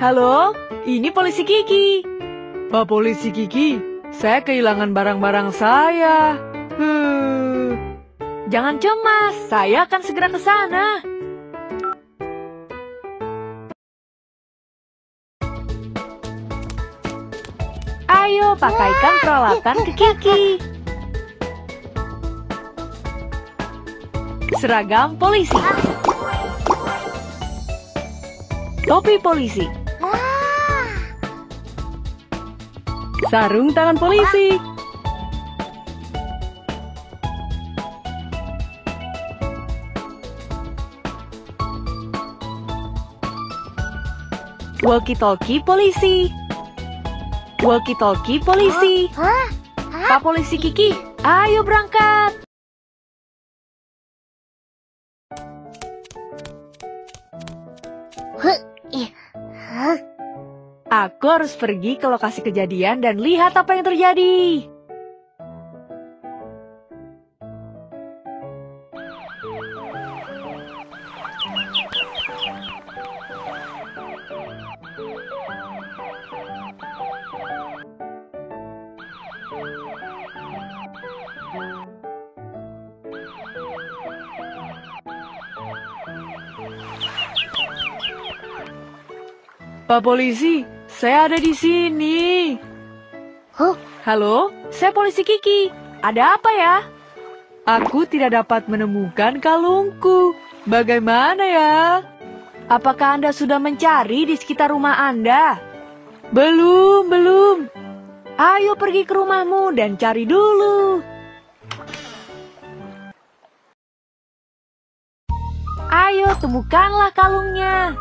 Halo, ini polisi Kiki. Pak Polisi Kiki, saya kehilangan barang-barang saya. Jangan cemas, saya akan segera ke sana. Ayo, pakaikan peralatan ke Kiki. Seragam polisi. Topi polisi. Sarung tangan polisi. Walkie-talkie polisi. Walkie-talkie polisi. Pak Polisi Kiki, ayo berangkat. Aku harus pergi ke lokasi kejadian dan lihat apa yang terjadi. Pak Polisi, saya ada di sini. Halo, saya Polisi Kiki. Ada apa ya? Aku tidak dapat menemukan kalungku. Bagaimana ya? Apakah Anda sudah mencari di sekitar rumah Anda? Belum. Ayo pergi ke rumahmu dan cari dulu. Ayo temukanlah kalungnya.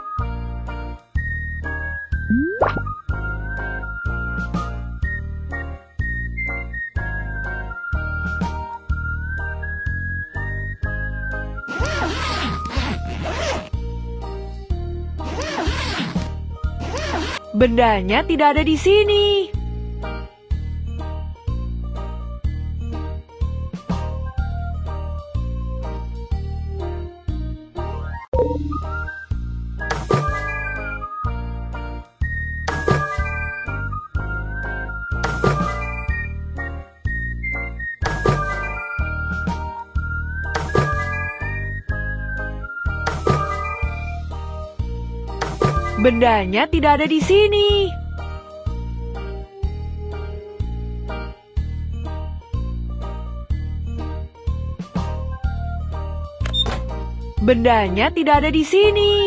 Bendanya tidak ada di sini. Bendanya tidak ada di sini. Bendanya tidak ada di sini.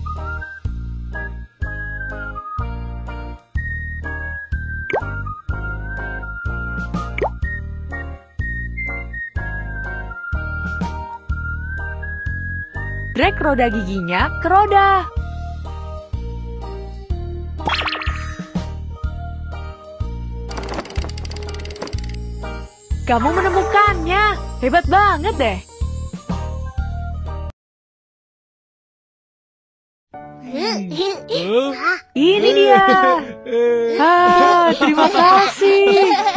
Drag roda giginya ke roda. Kamu menemukannya. Hebat banget deh. Ini dia. Terima kasih.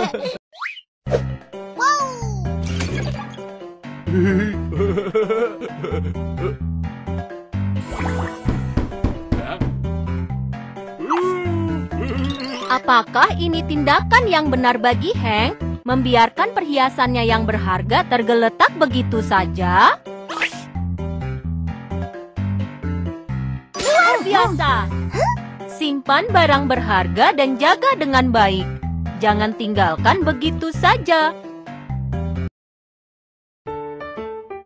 Apakah ini tindakan yang benar bagi Hank? Membiarkan perhiasannya yang berharga tergeletak begitu saja? Luar biasa! Simpan barang berharga dan jaga dengan baik. Jangan tinggalkan begitu saja.